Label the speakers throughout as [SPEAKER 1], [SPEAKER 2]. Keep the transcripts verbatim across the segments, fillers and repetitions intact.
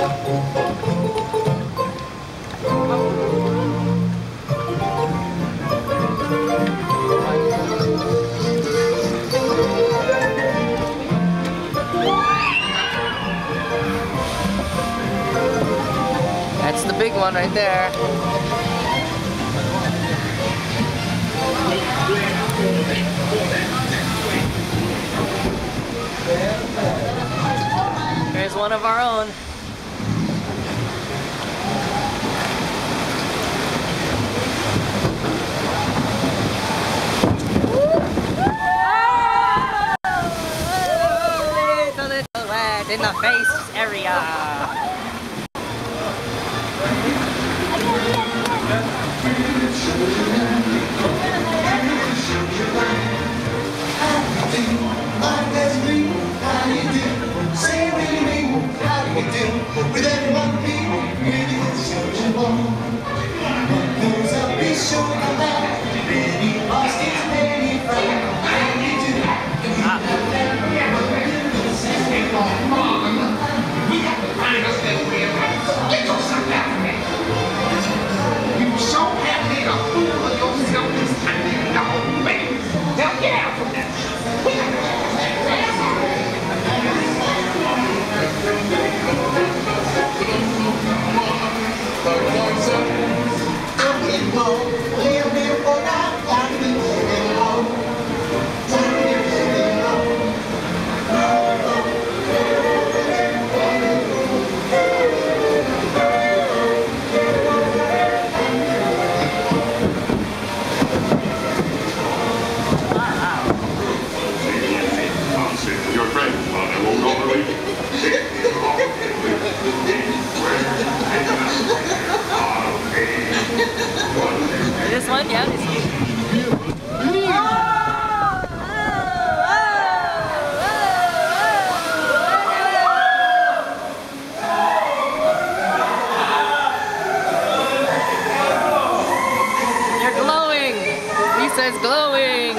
[SPEAKER 1] That's the big one right there. Here's one of our own. Little, little wet in the face area.
[SPEAKER 2] With everyone being really sociable. What goes up is showing a man. Penny lost his penny from penny to we got to find us that way. Get yourself out of there. You so happy to fool yourself this time. No, baby. Now get out from that. We got to
[SPEAKER 1] This one, yeah. This You're glowing. Lisa's glowing.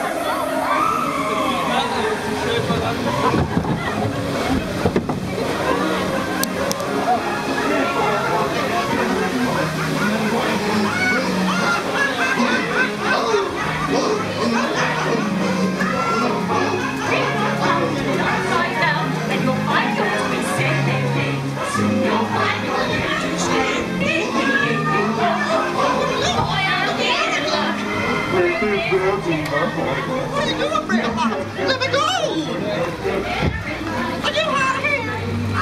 [SPEAKER 2] What are you doing, Grandma? Let me go! Are you out of here?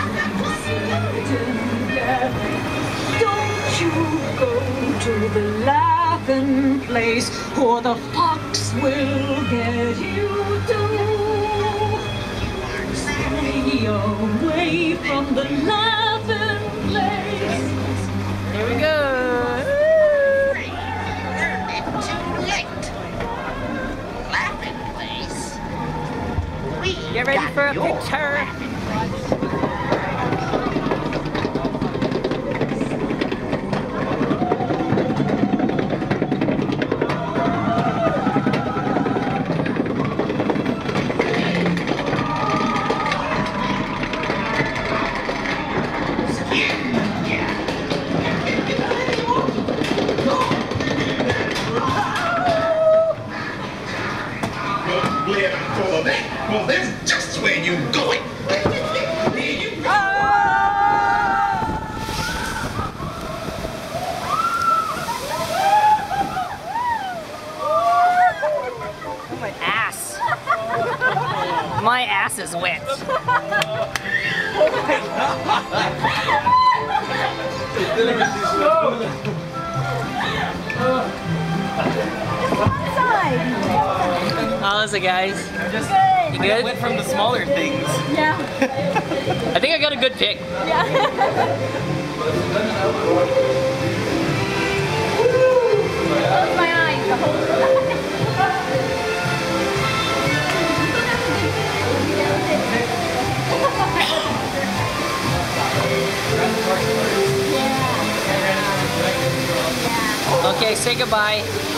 [SPEAKER 3] Don't you go to the laughing place, or the fox will get you too. Stay away from the laughing place.
[SPEAKER 1] Here we go. Get ready for a picture.
[SPEAKER 2] Well, that's just where you're going. Here you go.
[SPEAKER 1] Oh, my ass. My ass is wet.
[SPEAKER 3] Oh my
[SPEAKER 1] How's it, guys?
[SPEAKER 4] Just,
[SPEAKER 1] You good?
[SPEAKER 4] I went from the smaller things.
[SPEAKER 3] Yeah.
[SPEAKER 1] I think I got a good pick.
[SPEAKER 3] Yeah. Close my eyes the whole time.
[SPEAKER 1] Okay, say goodbye.